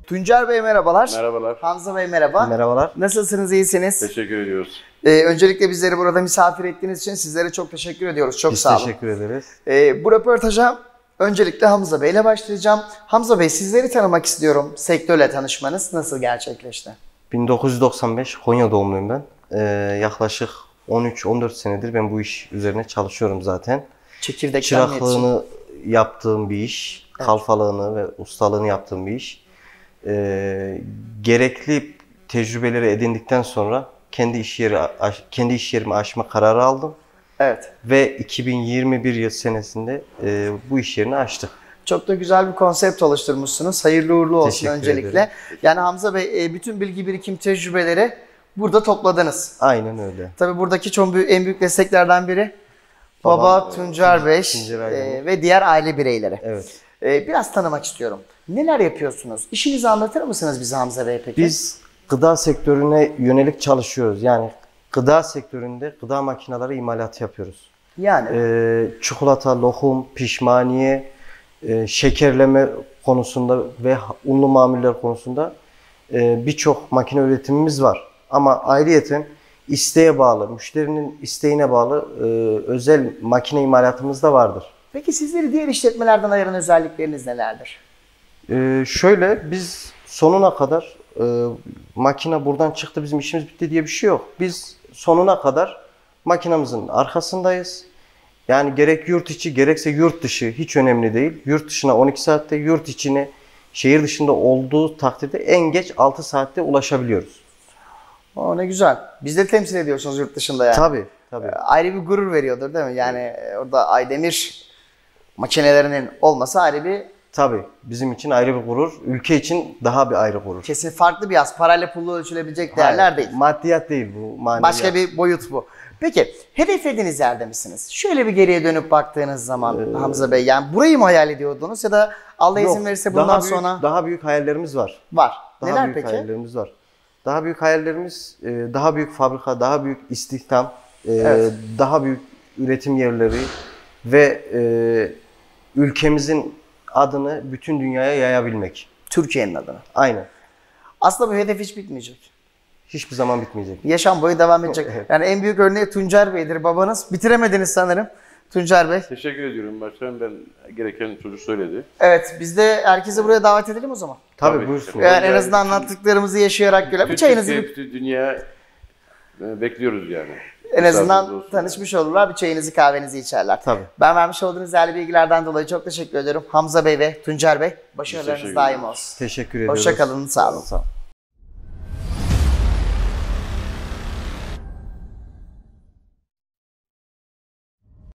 Tuncer Bey merhabalar. Merhabalar. Hamza Bey merhaba. Merhabalar. Nasılsınız, iyisiniz? Teşekkür ediyoruz. Öncelikle bizleri burada misafir ettiğiniz için sizlere çok teşekkür ediyoruz. Çok sağ olun. Biz teşekkür ederiz. Bu röportaja öncelikle Hamza Bey ile başlayacağım. Hamza Bey, sizleri tanımak istiyorum. Sektörle tanışmanız nasıl gerçekleşti? 1995 Konya doğumluyum ben. Yaklaşık 13-14 senedir ben bu iş üzerine çalışıyorum zaten. Çekirdekten mi yetişim? Çıraklığını yaptığım bir iş, Evet. kalfalığını ve ustalığını yaptığım bir iş. Gerekli tecrübeleri edindikten sonra kendi iş yerimi açma kararı aldım Evet. ve 2021 yıl senesinde bu iş yerini açtık. Çok da güzel bir konsept oluşturmuşsunuz. Hayırlı uğurlu olsun Teşekkür öncelikle. ederim. Yani Hamza Bey, bütün bilgi birikim tecrübeleri burada topladınız. Aynen öyle. Tabii buradaki en büyük desteklerden biri Babam, Baba Tuncer Bey Tuncer Aydemir. ve diğer aile bireyleri. Evet. Biraz tanımak istiyorum. Neler yapıyorsunuz? İşinizi anlatır mısınız bize Hamza Bey peki? Biz gıda sektörüne yönelik çalışıyoruz. Yani gıda sektöründe gıda makineleri imalatı yapıyoruz. Yani Çikolata, lokum, pişmaniye, şekerleme konusunda ve unlu mamuller konusunda birçok makine üretimimiz var. Ama ayrıyeten isteğe bağlı, müşterinin isteğine bağlı özel makine imalatımız da vardır. peki sizleri diğer işletmelerden ayıran özellikleriniz nelerdir? Şöyle biz sonuna kadar makine buradan çıktı bizim işimiz bitti diye bir şey yok. Biz sonuna kadar makinamızın arkasındayız. Yani gerek yurt içi gerekse yurt dışı hiç önemli değil. Yurt dışına 12 saatte, yurt içine şehir dışında olduğu takdirde en geç 6 saatte ulaşabiliyoruz. Ne güzel. Bizleri temsil ediyorsunuz yurt dışında yani. Tabii, tabii. Ayrı bir gurur veriyordur değil mi? Yani orada Aydemir makinelerinin olması ayrı bir Tabii. Bizim için ayrı bir gurur, ülke için daha bir ayrı gurur. kesin farklı bir yaz. Parayla pulla ölçülebilecek değerler Hayır, değil. maddiyat değil bu, maneviyat. Başka bir boyut bu. Peki hedeflediğiniz yerde misiniz? Şöyle bir geriye dönüp baktığınız zaman Hamza Bey, yani burayı mı hayal ediyordunuz ya da Allah izin Yok, verirse bundan sonra daha büyük hayallerimiz var. var. Daha Neler büyük peki? hayallerimiz var. Daha büyük hayallerimiz, daha büyük fabrika, daha büyük istihdam, Evet. daha büyük üretim yerleri ve ülkemizin adını bütün dünyaya yayabilmek. Türkiye'nin adına. Aynen. Aslında bu hedef hiç bitmeyecek. Hiçbir zaman bitmeyecek. Yaşam boyu devam edecek. Yani en büyük örneği Tuncer Bey'dir babanız. Bitiremediniz sanırım Tuncer Bey. Teşekkür ediyorum başkanım. Ben gereken çocuk söyledi. Evet, biz de herkese buraya davet edelim o zaman. Tabii buyursun. Yani en azından anlattıklarımızı yaşayarak göre. Bir çayınızı Bütün dünya bekliyoruz yani. en Misafirimiz azından olsun. tanışmış olurlar. Bir çayınızı kahvenizi içerler. Tabii. Ben vermiş olduğunuz değerli bilgilerden dolayı çok teşekkür ediyorum. Hamza Bey ve Tuncer Bey, Teşekkür başarılarınız ederiz. daim olsun. Teşekkür ediyoruz. Hoşça kalın, sağ olun. Sağ olun.